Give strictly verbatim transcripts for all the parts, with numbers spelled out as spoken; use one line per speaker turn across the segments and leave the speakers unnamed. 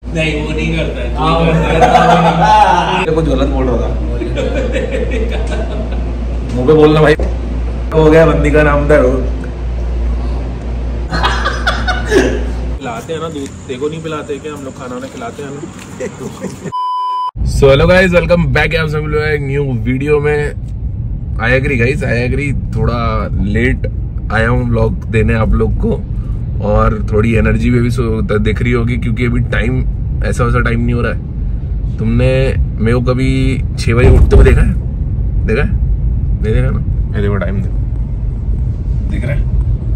नहीं वो नहीं करता है।
कुछ गलत बोल रहा था मुंह पे बोलना भाई हो गया बंदी का नाम था।
पिलाते हैं ना दूध, देखो नहीं पिलाते क्या हम लोग, खाना वाना खिलाते हैं ना। So hello guys, welcome back आप सभी लोग एक न्यू वीडियो में। I agree guys, I agree, थोड़ा लेट आया हूँ व्लॉग देने आप लोग को, और थोड़ी एनर्जी में भी दिख रही होगी क्योंकि अभी टाइम ऐसा वैसा टाइम नहीं हो रहा है। तुमने मेरे को कभी छह बजे उठते हुए देखा है? देखा है? नहीं देखा ना? ये देखो टाइम देखो, दिख रहा है?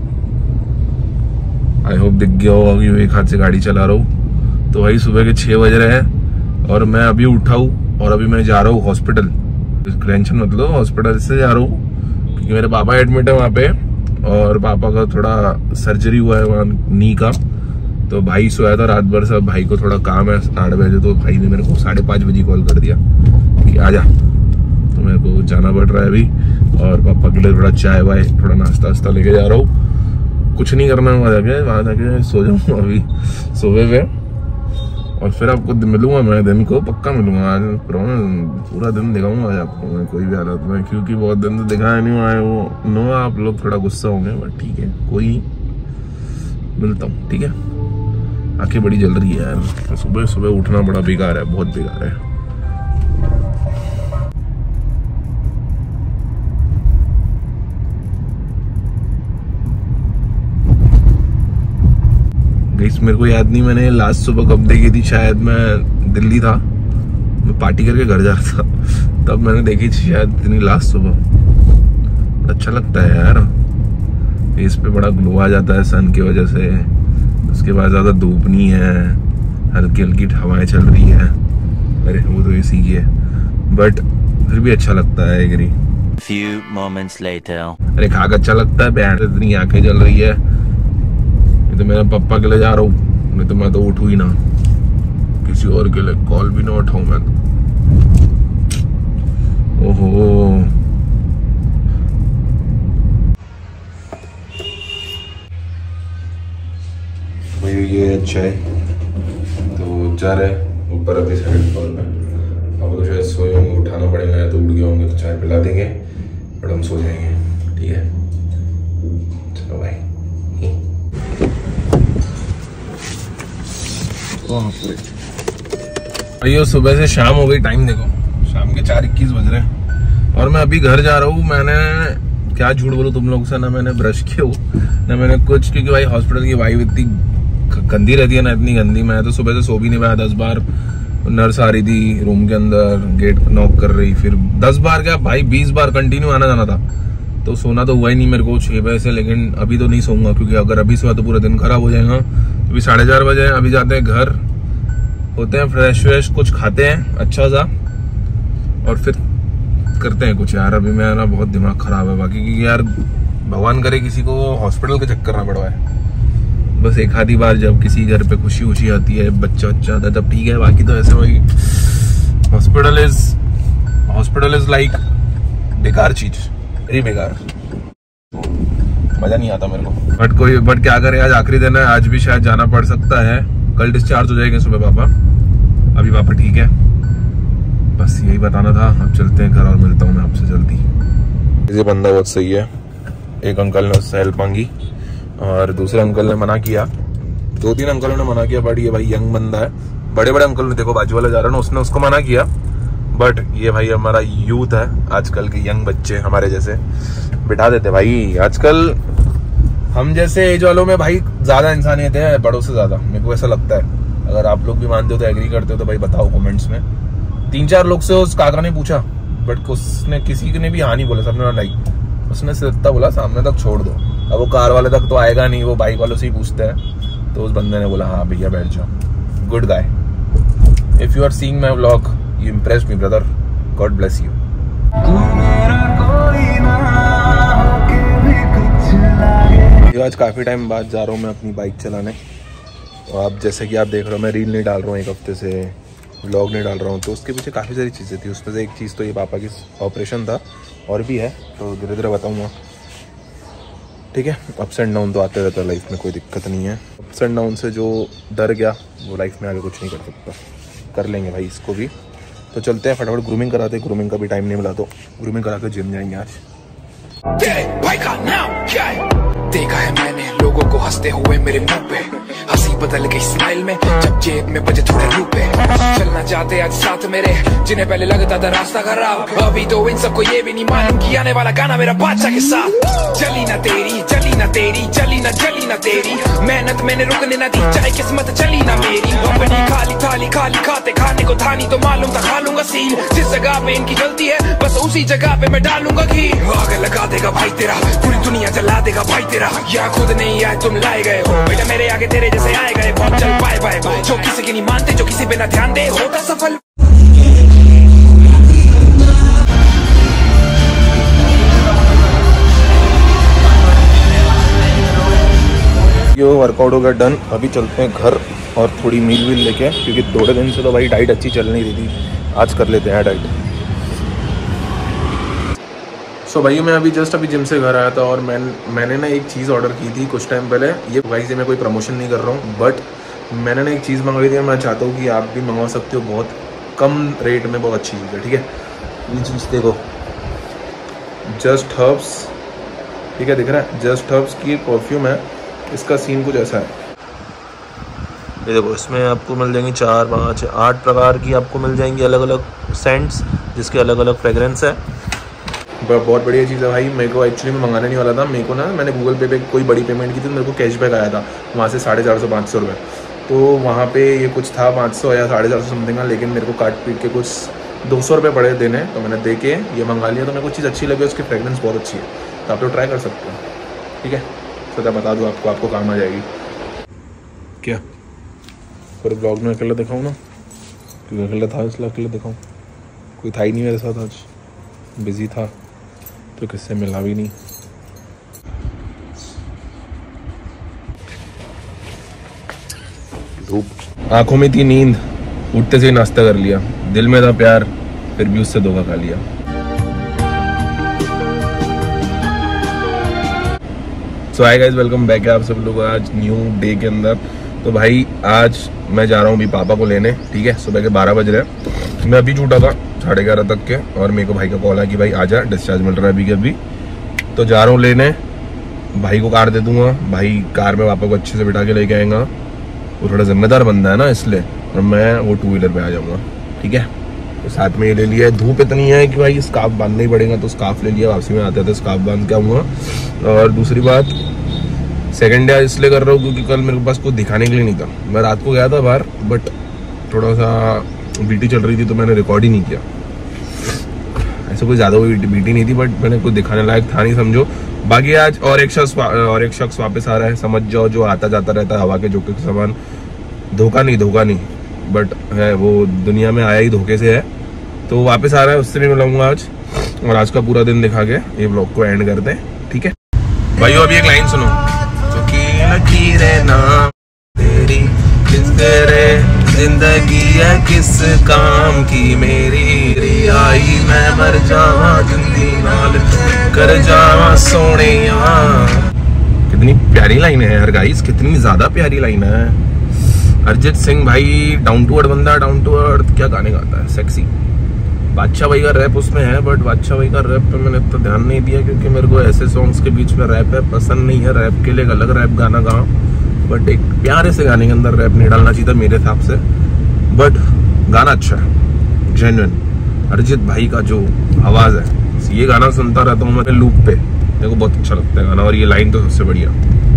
आई होप दिख गया होगा कि एक हाथ से गाड़ी चला रहा हूँ। तो वही सुबह के छह बज रहे हैं और मैं अभी उठा हूँ और अभी मैं जा रहा हूँ हॉस्पिटल। टेंशन मत लो, हॉस्पिटल से जा रहा हूँ क्योंकि मेरे पापा एडमिट है वहाँ पे, और पापा का थोड़ा सर्जरी हुआ है वहाँ नी का। तो भाई सोया था रात भर, सब भाई को थोड़ा काम है आठ बजे, तो भाई ने मेरे को साढ़े पाँच बजे कॉल कर दिया कि आ जा। तो मेरे को जाना पड़ रहा है अभी, और पापा के लिए थोड़ा चाय वाय थोड़ा नाश्ता वास्ता लेके जा रहा हूँ। कुछ नहीं करना है वहाँ जाके, वहाँ जाके सो जाऊँ अभी सुबह पे, और फिर आपको मिलूंगा मैं दिन को पक्का मिलूंगा। आज पूरा दिन दिखाऊंगा आज आपको मैं कोई भी हालत में, क्योंकि बहुत दिन तो दिखाया नहीं हुआ है। वो नो आप लोग थोड़ा गुस्सा होंगे, बट ठीक है कोई नहीं, मिलता हूँ ठीक है। आंखें बड़ी जल रही है यार, सुबह सुबह उठना बड़ा बेकार है, बहुत बेकार है। गाइस मेरे को याद नहीं मैंने लास्ट सुबह कब देखी थी, शायद मैं दिल्ली था, मैं पार्टी करके घर जा रहा था तब मैंने देखी थी शायद इतनी लास्ट सुबह। अच्छा लगता है यार, फेस पे बड़ा ग्लो आ जाता है सन की वजह से। उसके बाद ज्यादा धूप नहीं है, हल्की हल्की हवाएं चल रही है। अरे वो तो एसी की है, बट फिर भी अच्छा लगता है। एग्री।
Few moments later.
अरे खाक अच्छा लगता है, बैंड इतनी आंखें जल रही है। तो मेरे पापा के लिए जा रहा हूँ, नहीं तो मैं तो उठू ही ना, किसी और के लिए कॉल भी ना उठाऊं मैं तो। ओहो भाई ये अच्छा है, तो जा रहे ऊपर अभी सेकंड फ्लोर पे। अब तो शायद सोए होंगे, उठाना पड़ेगा या तो उठ गए होंगे, तो चाय पिला देंगे और हम सो जाएंगे ठीक है। चलो भाई। भैया सुबह से शाम हो गई, टाइम देखो शाम के चार इक्कीस बज रहे हैं और मैं अभी घर जा रहा हूँ। मैंने क्या झूठ बोलूं तुम लोगों से, ना मैंने ब्रश किया हो ना मैंने कुछ, क्योंकि भाई हॉस्पिटल की वाइब इतनी गंदी रहती है ना, इतनी गंदी। मैं तो सुबह से सो भी नहीं पाया, दस बार नर्स आ रही थी रूम के अंदर, गेट नॉक कर रही, फिर दस बार क्या भाई बीस बार कंटिन्यू आना जाना था। तो सोना तो हुआ ही नहीं मेरे को छह बजे से, लेकिन अभी तो नहीं सोऊंगा क्योंकि अगर अभी सोया तो पूरा दिन खराब हो जाएगा। अभी साढ़े चार बजे हैं, अभी जाते हैं घर, होते हैं फ्रेश व्रेश, कुछ खाते हैं अच्छा सा और फिर करते हैं कुछ यार। अभी मेरा ना बहुत दिमाग खराब है बाकी, क्योंकि यार भगवान करे किसी को हॉस्पिटल का चक्कर ना पड़वाए। बस एक आधी बार जब किसी घर पे खुशी खुशी आती है, बच्चा बच्चा आता है, तब ठीक है, बाकी तो ऐसे वही hospital is hospital is like बेकार चीज, वेरी बेकार, मजा नहीं आता मेरे को। बट कोई बट क्या करे, आज आखिरी दिन है, आज भी शायद जाना पड़ सकता है। कल डिस्चार्ज हो जाएंगे सुबह पापा, अभी पापा ठीक है। बस यही बताना था, अब चलते हैं घर और मिलता हूँ मैं आपसे जल्दी। ये बंदा बहुत सही है, एक अंकल ने उससे हेल्प मांगी और दूसरे अंकल ने मना किया, दो तीन अंकलों ने मना किया, बट ये भाई यंग बंदा है। बड़े बड़े अंकल ने, देखो बाजू वाला जा रहा है ना, उसने उसको मना किया, बट ये भाई हमारा यूथ है, आजकल के यंग बच्चे हमारे जैसे बिठा देते भाई। आजकल हम जैसे एज वालों में भाई ज्यादा इंसानियत है बड़ों से ज्यादा, मेरे को ऐसा लगता है। अगर आप लोग भी मानते हो तो एग्री करते हो तो भाई बताओ कमेंट्स में। तीन चार लोग से उस काका ने पूछा, बट उसने किसी ने भी हाँ नहीं बोला, सबने लाइक उसने सिर्फ इतना बोला सामने तक छोड़ दो। अब वो कार वाले तक तो आएगा नहीं, वो बाइक वालों से ही पूछते हैं। तो उस बंदे ने बोला हाँ भैया बैठ जाओ, good guy. If you are seeing my vlog you impressed me brother, God bless you. आज काफ़ी टाइम बाद जा रहा हूँ मैं अपनी बाइक चलाने, और अब जैसे कि आप देख रहे हो मैं रील नहीं डाल रहा हूँ, एक हफ्ते से व्लॉग नहीं डाल रहा हूँ। तो उसके पीछे काफ़ी सारी चीज़ें थी, उसमें से एक चीज़ तो ये पापा की ऑपरेशन था, और भी है तो धीरे धीरे बताऊँगा। ठीक है, अप्स एंड डाउन तो आते रहता है लाइफ में, कोई दिक्कत नहीं है। अप्स एंड डाउन से जो डर गया वो लाइफ में आगे कुछ नहीं कर सकता। कर लेंगे भाई इसको भी। तो चलते हैं फटाफट ग्रूमिंग कराते, ग्रूमिंग का भी टाइम नहीं मिला तो ग्रूमिंग करा के जिम जाएंगे आज।
भाई का नाम क्या है? देखा है मैंने लोगों को हंसते हुए मेरे मुंह पे, हंसी बदल गई स्माइल में जब जेब में बजे थोड़े रुपए। चलना चाहते आज साथ मेरे, जिन्हें पहले लगता था रास्ता खराब, अभी तो इन सबको ये भी नहीं मालूम कि आने वाला गाना मेरा बादशाह के साथ। चली ना तेरी चली ना तेरी चली ना चली ना तेरी, मेहनत मैंने रुकने ना दी, चाहे किस्मत चली ना मेरी। अपनी खाली थाली खाली खाते खाने को थानी तो मालूम था खा लूंगा सील, जिस जगह पे इनकी गलती है बस उसी जगह पे मैं डालूंगा घी। आग लगा देगा भाई तेरा, पूरी दुनिया जला देगा भाई तेरा, यहाँ खुद नहीं आए तुम लाए गए हो बेटा, मेरे आगे तेरे जैसे आए गए बहुत। चल बाय बाय बाय, जो किसी की नहीं मानते, जो किसी पे ना ध्यान दे, होता सफल।
यो वर्कआउट हो गया डन। अभी चलते हैं घर और थोड़ी मील वील लेके, क्योंकि थोड़े दिन से तो भाई डाइट अच्छी चल नहीं रही थी, आज कर लेते हैं डाइट। सो so, भाई मैं अभी जस्ट अभी जिम से घर आया था और मैं मैंने ना एक चीज़ ऑर्डर की थी कुछ टाइम पहले। ये भाई से मैं कोई प्रमोशन नहीं कर रहा हूँ, बट मैंने ना एक चीज़ मंगवाई थी, मैं चाहता हूँ कि आप भी मंगवा सकते हो, बहुत कम रेट में बहुत अच्छी चीज़ है। ठीक है, ये चीज़ देखो, जस्ट हर्ब्स, ठीक है दिख रहा है, जस्ट हर्ब्स की परफ्यूम है। इसका सीन कुछ ऐसा है, ये देखो, इसमें आपको मिल जाएंगी चार पाँच आठ प्रकार की आपको मिल जाएंगी अलग अलग सेंट्स, जिसके अलग अलग फ्रेगरेंस है। बहुत बढ़िया चीज़ है भाई। मेरे को एक्चुअली में मंगाने नहीं वाला था, मेरे को ना मैंने गूगल पे पे कोई बड़ी पेमेंट की थी तो मेरे को कैशबैक आया था वहाँ से साढ़े चार सौ पाँच सौ रुपये, तो वहाँ पे ये कुछ था पाँच सौ या साढ़े चार सौ समथिंग का, लेकिन मेरे को काट पीट के कुछ दो सौ रुपये पड़े देने, तो मैंने दे के ये मंगा लिया। तो मेरे को चीज़ अच्छी लगी, उसकी फ्रेगरेंस बहुत अच्छी है, तो आप लोग ट्राई कर सकते हो। ठीक है, तो बता दूँ आपको, आपको काम आ जाएगी। क्या पूरे ब्लॉग में अकेला दिखाऊँ ना, क्योंकि अकेला था इसलिए अकेला दिखाऊँ, कोई था ही नहीं मेरे साथ, आज बिज़ी था तो किससे मिला भी नहीं। धूप, आंखों में थी नींद, उठते से ही नाश्ता कर लिया, दिल में था प्यार, फिर भी उससे धोखा खा लिया। So hi guys, welcome back है आप सब लोग आज न्यू डे के अंदर। तो भाई आज मैं जा रहा हूँ अभी पापा को लेने, ठीक है, सुबह के बारह बज रहे हैं, मैं अभी छूटा था साढ़े ग्यारह तक के, और मेरे को भाई का कॉल आया कि भाई आजा, डिस्चार्ज मिल रहा है अभी के अभी, तो जा रहा हूँ लेने। भाई को कार दे दूंगा, भाई कार में पापा को अच्छे से बिठा के लेके आएगा, वो थोड़ा जिम्मेदार बंदा है ना इसलिए, और मैं वो टू व्हीलर पे आ जाऊँगा। ठीक है, तो साथ में ये ले लिया है। धूप इतनी है कि भाई स्कार्फ बांधना ही पड़ेगा, तो स्कार्फ ले लिया, वापसी में आते थे स्कार्फ बांध के आऊँगा। और दूसरी बात, सेकेंड डे इसलिए कर रहा हूँ क्योंकि कल मेरे पास कुछ दिखाने के लिए नहीं था, मैं रात को गया था बाहर, बट थोड़ा सा बीटी चल रही थी तो मैंने रिकॉर्ड ही नहीं किया। ऐसा कोई ज़्यादा कोई बीटी नहीं थी, बट मैंने कुछ दिखाने लायक था नहीं समझो। बाकी आज और एक शख्स और एक शख्स वापस आ रहा है, समझ जाओ, जो आता जाता रहता है हवा के झोंके के समान। धोखा नहीं धोखा नहीं बट है, वो दुनिया में आया ही धोखे से है, तो वापस आ रहा है, उससे भी मिलाऊंगा आज। और आज का पूरा दिन दिखा के ये ब्लॉग को एंड करते हैं। ठीक है भाइयों, अभी एक लाइन सुनो, ना तेरी तेरे जिंदगी है किस काम की मेरी, आई मैं मर जावा जिंदगी नाल कर जावा सोने। कितनी प्यारी लाइन है यार गाइस, कितनी ज्यादा प्यारी लाइन है। अरिजीत सिंह भाई डाउन टू अर्थ बंदा, डाउन टू अर्थ, क्या गाने गाता है, सेक्सी। बादशाह भाई का रैप उसमें है, बट बादशाह भाई का रैप पे मैंने इतना ध्यान नहीं दिया क्योंकि मेरे को ऐसे सॉन्ग्स के बीच में रैप है पसंद नहीं है। रैप के लिए एक अलग रैप गाना गाओ, बट एक प्यारे से गाने के अंदर रैप नहीं डालना चाहिए था मेरे हिसाब से, बट गाना अच्छा है, जेन्युइन। अरिजीत भाई का जो आवाज़ है, ये गाना सुनता रहता हूँ मैं लूप पे, मेरे को बहुत अच्छा लगता है गाना, और ये लाइन तो सबसे बढ़िया।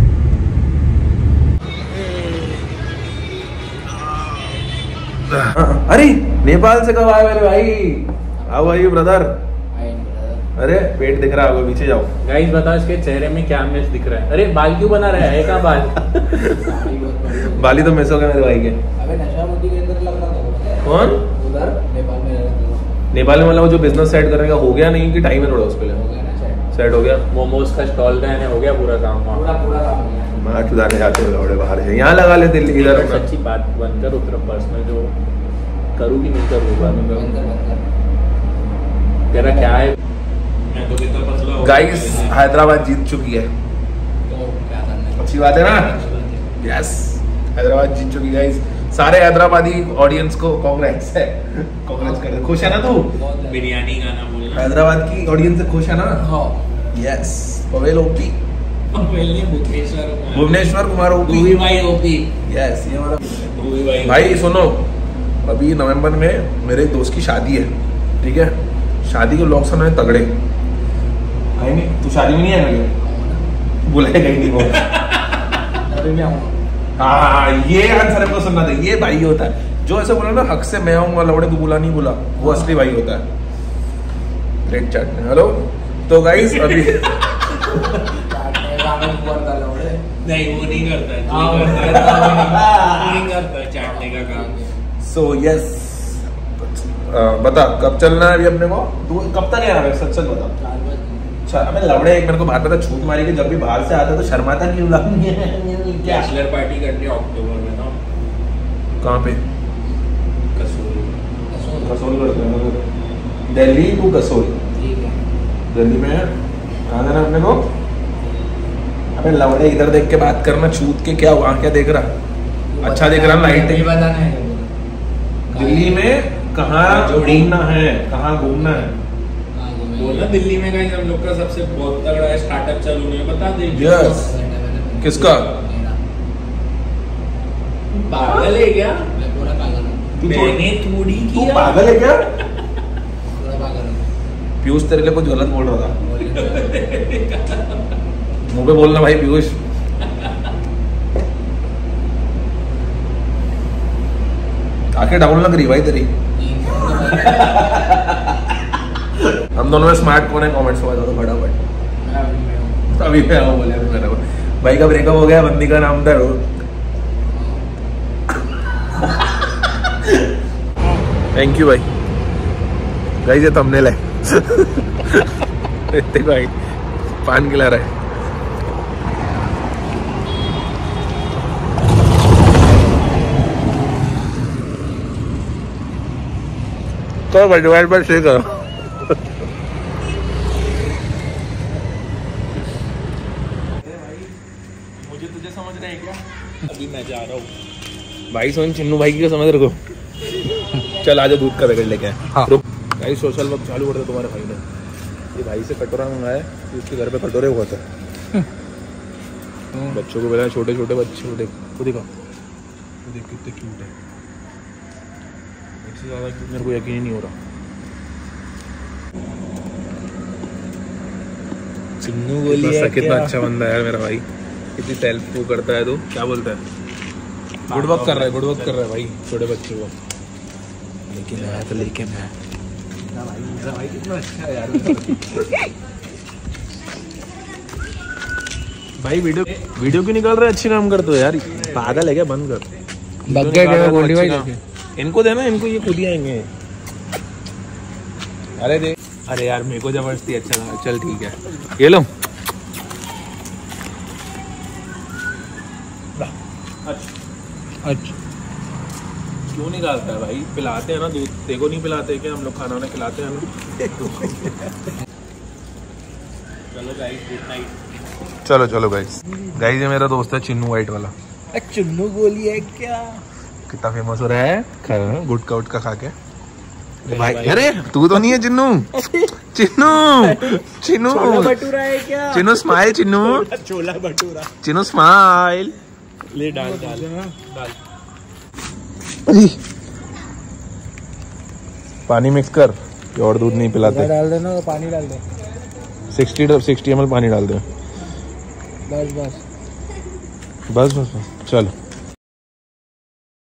अरे नेपाल से कब आए मेरे भाई? How are you brother? अरे पेट दिख रहा है, पीछे जाओ।
गाइस बताओ इसके चेहरे में क्या मिस दिख रहा है? अरे बाल क्यों बना रहा है? कहाँ बाल?
बाली तो मिस हो गया मेरे भाई के।
अबे नशा मुझे के अंदर लग रहा था।
कौन?
उधर नेपाल में रहता।
नेपाल में मतलब वो जो बिजनेस सेट करेगा हो गया नहीं कि टाइम है थोड़ा उसके लिए?
हो गया ना सेट।
सेट हो गया।
मोमोज का स्टॉल देने हो गया पूरा काम।
पूरा पूरा काम हो गया।
मार चुदाने जाते हो बड़े बाहर से, यहाँ लगा ले दिल्ली इधर।
सच्ची बात बनकर उतर पर्सनल जो करूँ कि नहीं करूँगा मतलब तेरा क्या है?
गाइस हैदराबाद जीत चुकी है,
तो क्या करना है?
अच्छी बात है ना? यस। हैदराबाद जीत चुकी गाइस। सारे हैदराबादी ऑडियंस को कांग्रेट्स है, कांग्रेट्स कर दे। खुश है ना तू?
बिरयानी गाना बोलना।
हैदराबाद की ऑडियंस से खुश है ना?
हाँ
yes. Powell OP,
Bhuvneshwar
Bhuvneshwar Kumar OP,
Bhuvi भाई ओपी।
यस ये हमारा
भूवी भाई।
भाई सुनो, अभी नवंबर में मेरे एक दोस्त की शादी है, ठीक है? शादी के लोग सुना है तगड़े। आई नहीं, तू शादी में नहीं आएगा? बुलाएगा ही नहीं वो।
अभी मैं आऊँगा।
हाँ ये आंसर हमको सुनना था। ये भाई होता है जो ऐसे बोला ना, हक से मैं आऊंगा लवड़े तू बुला नहीं बुला, वो असली भाई होता है। ग्रेट चैट में हेलो। तो गाइस अभी
नहीं वो नहीं करता है, वो नहीं करता है चाटने का काम।
सो यस, बता कब चलना है अभी अपने को? तू कब तक है यार? सच सच बता। अच्छा अबे लवड़े, एक मेरे को बात बता, छूट मारी कि जब भी बाहर से आता तो शर्माता क्यों?
बैचलर पार्टी करनी है अक्टूबर में ना।
कहाँ पे?
कसूरी।
कसोल करते हैं, दिल्ली टू कसोल।
ठीक है।
दिल्ली में कहाँ जाना अपने को? अबे लवड़े इधर देख के बात करना, छूट के क्या वहाँ क्या देख रहा? अच्छा देख रहा लाइटिंग।
बताना है
दिल्ली में कहाँ घूमना है, कहाँ घूमना है?
बोला दिल्ली में गाइस हम लोग का सबसे बहुत तगड़ा स्टार्टअप चालू है, बता दे।
यस। किसका?
पागल है क्या?
मैं पूरा पागल हूँ।
मैंने थोड़ी
तू
किया।
पागल है क्या?
पूरा पागल हूँ।
पीयूष तेरे लिए कुछ गलत बोल रहा था। मुंह पे बोलना भाई पीयूष। आंखें डाउन लग रही भाई तेरी। हम दोनों में स्मार्ट कौन है? कमेंट्स में बता दो फटाफट। अभी मैं आऊँ बोले मेरा भाई का ब्रेकअप हो गया, बंदी का नाम था रोज। थैंक यू भाई। गाइस ये थंबनेल है। देखो भाई पान खिला रहा है। तो भाई डिवाइड बाय शेयर करो। मुझे तुझे समझ रहे हैं क्या?
अभी मैं जा रहा हूँ
भाई सोन चिन्नू भाई की समझ रखो। चल आजा दूध का पैकेट लेके आए। हाँ। भाई सोशल वर्क चालू कर दे तुम्हारे भाई ने। ये भाई से कटोरा मंगाया है, उसके घर पे कटोरे हुआ था। बच्चों को बोला, छोटे छोटे बच्चे को देख, वो देखो वो देख कितने क्यूट है। इससे ज्यादा क्यूट मेरे को यकीन ही नहीं हो रहा।
चिन्नू बोली है
कितना अच्छा बंदा है यार मेरा भाई। कितनी सेल्फ वो करता है। तो क्या बोलता है? गुड वर्क कर रहा है, गुड वर्क कर रहा है भाई छोटे बच्चे को। लेकिन आया तो लेके मैं भाई, मेरा भाई कितना अच्छा है यार। भाई वीडियो वीडियो क्यों निकाल रहे? अच्छी काम करते हो यार। पागल है क्या? बंद कर।
बग्गे के गोल्डी भाई
इनको देना, इनको ये खुद ही आएंगे। अरे दे। अरे यार मेरे को जबरदस्ती अच्छा लगा। चल ठीक है, ये लो।
अच्छा
क्यों निकालता है भाई? पिलाते हैं ना दूध, देखो नहीं पिलाते क्या? हम लोग खाना वाना खिलाते हैं ना।
चलो गाइस गुड नाइट।
चलो चलो गाइस। गाइस ये मेरा दोस्त है चिन्नू वाइट वाला।
चुन्नू बोली है क्या?
कितना फेमस हो रहा है गुटका उटका खा के भाई। अरे तू तो नहीं है चिन्नू। चिन्नू चिन्नू
भटूरा है क्या?
चिन्नू स्माइल। चिन्नू
छोला भटूरा
चिन्नू स्माइल।
ले डाल डाल डाल।
पानी मिक्स कर, और दूध नहीं पिलाते।
डाल देना, पानी डाल दे।
सिक्सटी सिक्सटी एम एल पानी डाल दे।
बस बस
बस बस बस चलो।